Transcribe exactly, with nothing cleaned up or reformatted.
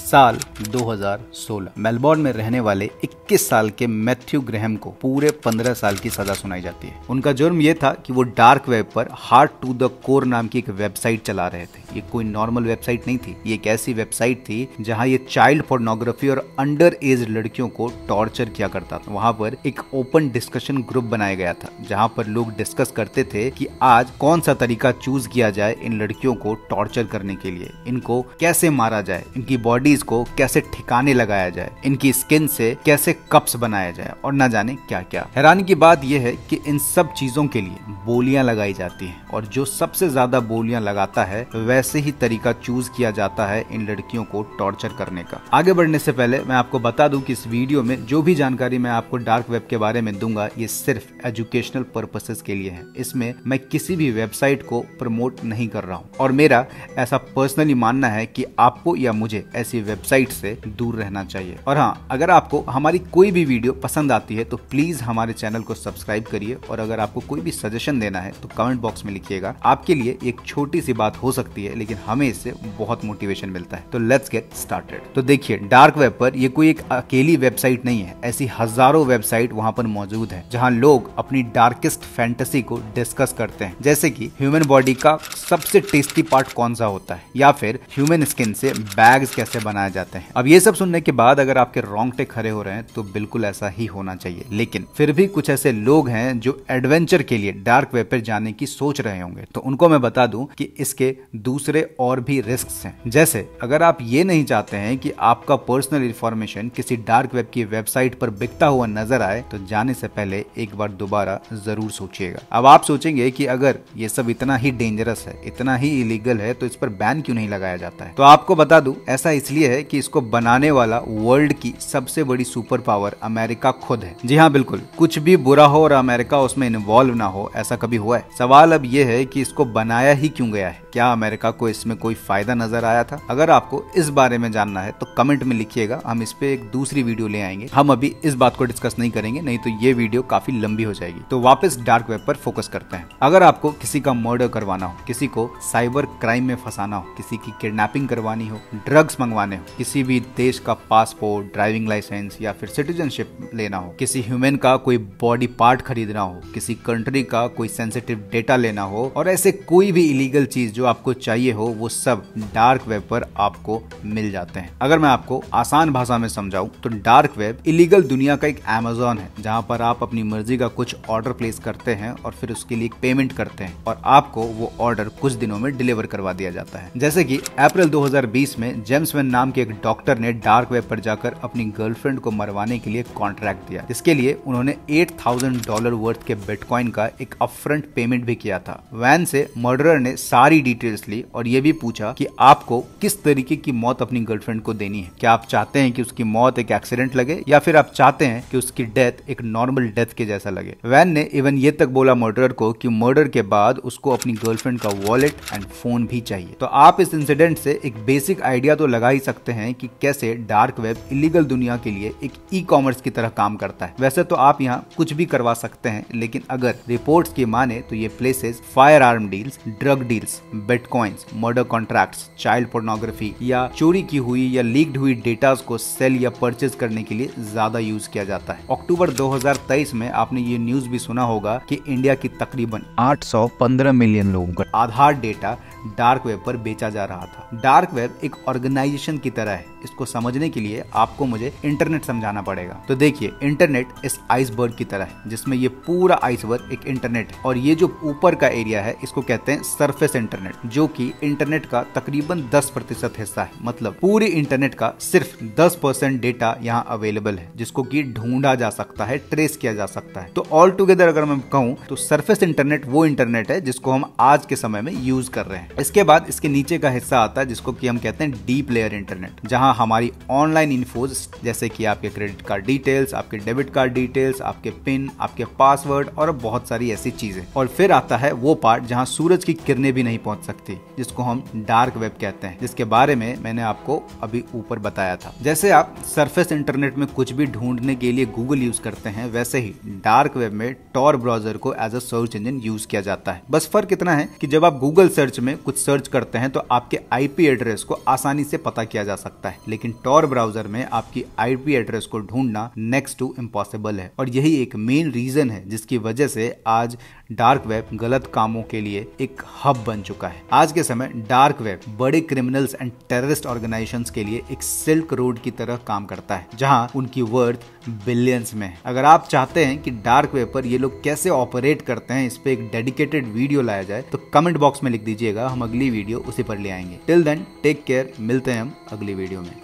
साल दो हज़ार सोलह मेलबोर्न में रहने वाले इक्कीस साल के मैथ्यू ग्रेहम को पूरे पंद्रह साल की सजा सुनाई जाती है। उनका जुर्म यह था कि वो डार्क वेब पर हार्ड टू द कोर नाम की एक वेबसाइट चला रहे थे। ये कोई नॉर्मल वेबसाइट नहीं थी, ये एक ऐसी वेबसाइट थी जहां ये चाइल्ड पोर्नोग्राफी और अंडर एज लड़कियों को टॉर्चर किया करता था। वहां पर एक ओपन डिस्कशन ग्रुप बनाया गया था जहां पर लोग डिस्कस करते थे कि आज कौन सा तरीका चूज किया जाए इन लड़कियों को टॉर्चर करने के लिए, इनको कैसे मारा जाए, इनकी बॉडीज को कैसे ठिकाने लगाया जाए, इनकी स्किन से कैसे कप्स बनाया जाए और न जाने क्या क्या। हैरानी की बात यह है कि इन सब चीजों के लिए बोलियां लगाई जाती हैं और जो सबसे ज्यादा बोलियां लगाता है वैसे ही तरीका चूज किया जाता है इन लड़कियों को टॉर्चर करने का। आगे बढ़ने से पहले मैं आपको बता दूं कि इस वीडियो में जो भी जानकारी मैं आपको डार्क वेब के बारे में दूंगा ये सिर्फ एजुकेशनल पर्पसेस के लिए है। इसमें मैं किसी भी वेबसाइट को प्रमोट नहीं कर रहा हूँ और मेरा ऐसा पर्सनली मानना है कि आपको या मुझे ऐसी वेबसाइट से दूर रहना चाहिए। और हाँ, अगर आपको हमारी कोई भी वीडियो पसंद आती है तो प्लीज हमारे चैनल को सब्सक्राइब करिए और अगर आपको कोई भी सजेशन देना है तो कमेंट बॉक्स में लिखिएगा। आपके लिए एक छोटी सी बात हो सकती है लेकिन हमें इससे बहुत मोटिवेशन मिलता है। तो लेट्स गेट स्टार्टेड। तो देखिए, डार्क वेब पर ये कोई एक अकेली वेबसाइट नहीं है, ऐसी हजारों वेबसाइट वहां पर मौजूद है जहां लोग अपनी डार्केस्ट फैंटेसी को डिस्कस करते हैं, जैसे कि ह्यूमन बॉडी का सबसे टेस्टी पार्ट कौन सा होता है या फिर ह्यूमन स्किन से बैग्स कैसे बनाए जाते हैं। अब ये सब सुनने के बाद अगर आपके रोंगटे खड़े हो रहे हैं तो बिल्कुल ऐसा ही होना चाहिए, लेकिन फिर भी कुछ ऐसे लोग हैं जो एडवेंचर के लिए डार्क वेब पर जाने की सोच रहे होंगे। तो उनको मैं बता दूं कि इसके दूसरे और भी रिस्क्स हैं। जैसे अगर आप ये नहीं चाहते हैं कि आपका पर्सनल इंफॉर्मेशन किसी डार्क वेब की वेबसाइट पर बिकता हुआ नजर आए तो जाने से पहले एक बार दोबारा जरूर सोचिएगा। अब आप सोचेंगे कि अगर ये सब इतना ही डेंजरस है, इतना ही इलीगल है तो इस पर बैन क्यों नहीं लगाया जाता है। तो आपको बता दूं, ऐसा इसलिए है कि इसको बनाने वाला वर्ल्ड की सबसे बड़ी सुपर पावर अमेरिका खुद है। जी हाँ, बिल्कुल, कुछ भी बुरा हो और अमेरिका उसमें इन्वॉल्व ना हो, ऐसा कभी हुआ है? सवाल अब यह है कि इसको बनाया ही क्यों गया है, क्या अमेरिका को इसमें कोई फायदा नजर आया था? अगर आपको इस बारे में जानना है तो कमेंट में लिखिएगा, हम इस पे एक दूसरी वीडियो ले आएंगे। हम अभी इस बात को डिस्कस नहीं करेंगे, नहीं तो ये वीडियो काफी लंबी हो जाएगी। तो वापस डार्क वेब पर फोकस करते हैं। अगर आपको किसी का मर्डर करवाना हो, किसी को साइबर क्राइम में फंसाना हो, किसी की किडनैपिंग करवानी हो, ड्रग्स मंगवाने हो, किसी भी देश का पासपोर्ट, ड्राइविंग लाइसेंस या फिर सिटीजनशिप लेना हो, किसी ह्यूमन का कोई बॉडी पार्ट खरीदना हो, किसी कंट्री का कोई सेंसिटिव डेटा लेना हो और ऐसे कोई भी इलीगल चीज जो आपको चाहिए हो, वो सब डार्क वेब पर आपको मिल जाते हैं। अगर मैं आपको आसान भाषा में समझाऊं तो डार्क वेब इलीगल दुनिया का एक अमेज़न है जहां पर आप अपनी मर्जी का कुछ ऑर्डर प्लेस करते हैं और फिर उसके लिए पेमेंट करते हैं और आपको वो ऑर्डर कुछ दिनों में डिलीवर करवा दिया जाता है। जैसे कि अप्रैल दो हज़ार बीस में जेम्स वेन नाम के एक डॉक्टर ने डार्क वेब पर जाकर अपनी गर्लफ्रेंड को मरवाने के लिए कॉन्ट्रैक्ट दिया। इसके लिए उन्होंने आठ हज़ार डॉलर वर्थ के बिटकॉइन का एक अपफ्रंट पेमेंट भी किया था। वैन से मर्डरर ने सारी डिटेल्स ली और ये भी पूछा कि आपको किस तरीके की मौत अपनी गर्लफ्रेंड को देनी है। क्या आप चाहते हैं कि उसकी मौत एक एक्सीडेंट लगे या फिर आप चाहते हैं कि उसकी डेथ एक नॉर्मल डेथ के जैसा लगे। वैन ने इवन ये तक बोला मर्डरर को कि मर्डर के बाद उसको अपनी गर्लफ्रेंड का वॉलेट एंड फोन भी चाहिए। तो आप इस इंसिडेंट से एक बेसिक आइडिया तो लगा ही सकते हैं कि कैसे डार्क वेब इलीगल दुनिया के लिए एक ई कॉमर्स की तरह काम करता है। वैसे तो आप यहाँ कुछ भी करवा सकते हैं, लेकिन अगर रिपोर्ट्स की माने तो ये places fire arm deals, drug deals, bitcoins, murder contracts, child pornography या चोरी की हुई या लीक्ड हुई डेटास को सेल या परचेज करने के लिए ज्यादा यूज किया जाता है। अक्टूबर दो हज़ार तेईस में आपने ये न्यूज भी सुना होगा कि इंडिया की तकरीबन आठ सौ पंद्रह मिलियन लोगों का आधार डेटा डार्क वेब पर बेचा जा रहा था। डार्क वेब एक ऑर्गेनाइजेशन की तरह है। इसको समझने के लिए आपको मुझे इंटरनेट समझाना पड़ेगा। तो देखिए, इंटरनेट इस आइसबर्ग की तरह है जिसमें ये पूरा आइसबर्ग एक इंटरनेट है और ये जो ऊपर का एरिया है इसको कहते हैं सरफेस इंटरनेट, जो कि इंटरनेट का तकरीबन दस प्रतिशत हिस्सा है। मतलब पूरे इंटरनेट का सिर्फ दस परसेंट डेटा यहाँ अवेलेबल है जिसको कि ढूंढा जा सकता है, ट्रेस किया जा सकता है। तो ऑल टुगेदर अगर मैं कहूँ तो सरफेस इंटरनेट वो इंटरनेट है जिसको हम आज के समय में यूज कर रहे हैं। इसके बाद इसके नीचे का हिस्सा आता है जिसको कि हम कहते हैं डीप लेयर इंटरनेट, जहां हमारी ऑनलाइन इन्फोज जैसे कि आपके क्रेडिट कार्ड डिटेल्स, आपके डेबिट कार्ड डिटेल्स, आपके पिन, आपके पासवर्ड और बहुत सारी ऐसी चीजें। और फिर आता है वो पार्ट जहां सूरज की किरणें भी नहीं पहुंच सकती, जिसको हम डार्क वेब कहते हैं, जिसके बारे में मैंने आपको अभी ऊपर बताया था। जैसे आप सरफेस इंटरनेट में कुछ भी ढूंढने के लिए गूगल यूज करते हैं, वैसे ही डार्क वेब में टॉर ब्राउजर को as a search engine use किया जाता है। बस फर्क इतना है कि जब आप गूगल सर्च में कुछ सर्च करते हैं तो आपके आईपी एड्रेस को आसानी से पता किया किया जा सकता है, लेकिन टॉर ब्राउजर में आपकी आईपी एड्रेस को ढूंढना नेक्स्ट टू इम्पॉसिबल है। और यही एक मेन रीजन है जिसकी वजह से आज डार्क वेब गलत कामों के लिए एक हब बन चुका है। आज के समय डार्क वेब बड़े क्रिमिनल्स एंड टेररिस्ट ऑर्गेनाइजेशंस के लिए एक सिल्क रोड की तरह काम करता है, जहां उनकी वर्थ बिलियंस में है। अगर आप चाहते हैं कि डार्क वेब पर ये लोग कैसे ऑपरेट करते हैं, इस पे एक डेडिकेटेड वीडियो लाया जाए, तो कमेंट बॉक्स में लिख दीजिएगा, हम अगली वीडियो उसी पर ले आएंगे। टिल देन टेक केयर, मिलते हैं हम अगली वीडियो में।